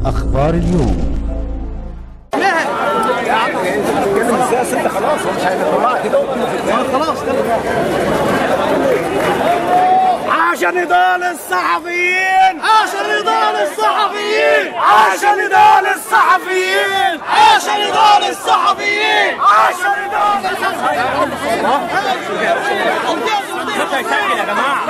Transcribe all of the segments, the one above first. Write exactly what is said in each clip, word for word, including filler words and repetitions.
أخبار اليوم. يا عم انت بتتكلم ازاي يا ست؟ خلاص هو مش هيطلع كده خلاص كده. عاش نضال الصحفيين، عاش نضال الصحفيين، عاش نضال الصحفيين، عاش نضال الصحفيين، عاش نضال الصحفيين. يا جماعه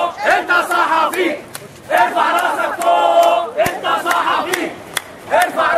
ارفع